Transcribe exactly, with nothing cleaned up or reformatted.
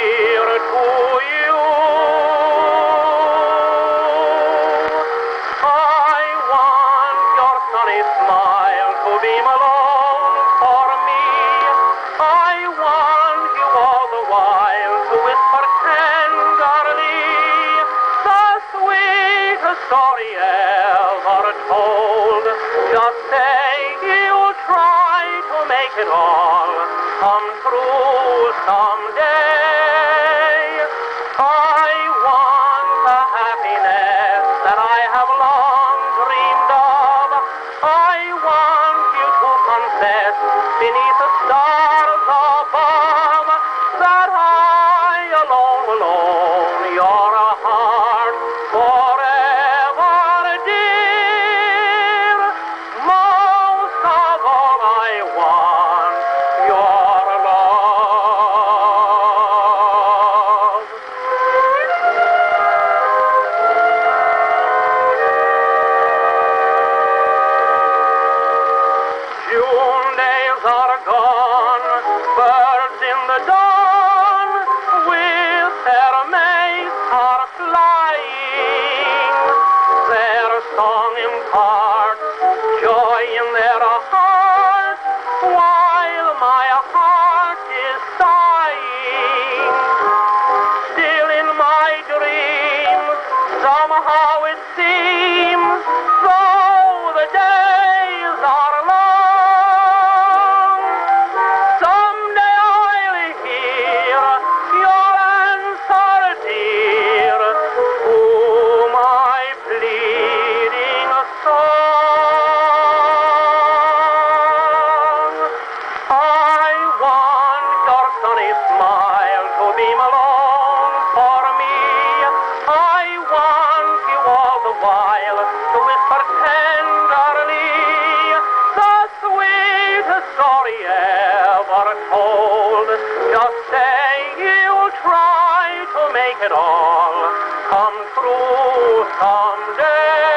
dear to you. I want your sunny smile to beam alone for me. I want you all the while to whisper tenderly the sweetest story ever told. Just say you'll try to make it all come true someday. I want the happiness that I have long dreamed of. I want you to confess beneath the stars above that I alone will own your heart forever, dear. Most of all I want your love. June days are gone, birds in the dawn with their mates are flying. Their song imparts joy in their hearts, while my heart is sighing. Still in my dreams, somehow it seems, though the days are long, someday I'll hear your answer, dear, to my pleading song. I want your sunny smile to beam alone for me. I want you all the while to whisper tenderly the sweetest story ever told. Just say you'll try to make it all come true someday.